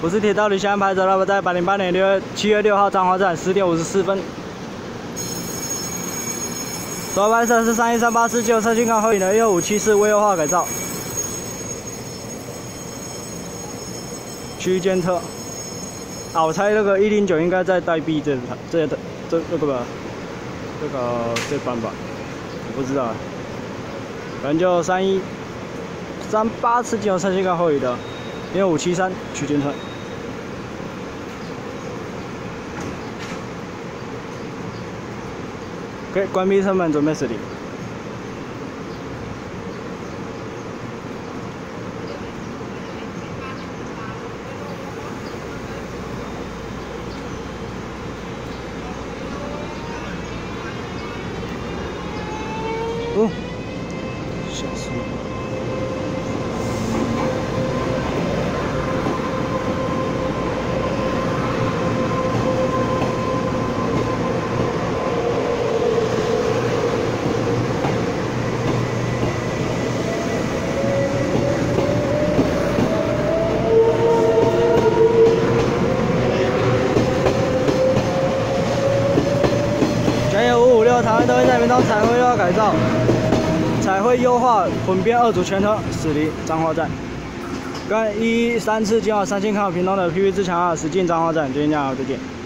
我是铁道旅行安排者老板，在808年7月6号彰化站10点54分。手拍摄是31384车讯号后引的12574微优化改造，区间车。啊，我猜那个109应该在代币这班吧，我不知道，反正就31384车讯号后引的12573区间车。 OK， 关闭车门，准备驶离。哦，吓死我！ 加油556，台湾都会在民众彩绘优化改造，彩绘优化混编2组全车驶离彰化站。跟113次今晚3线看好屏东的 PV 自强号驶进彰化站，今天这样，再见。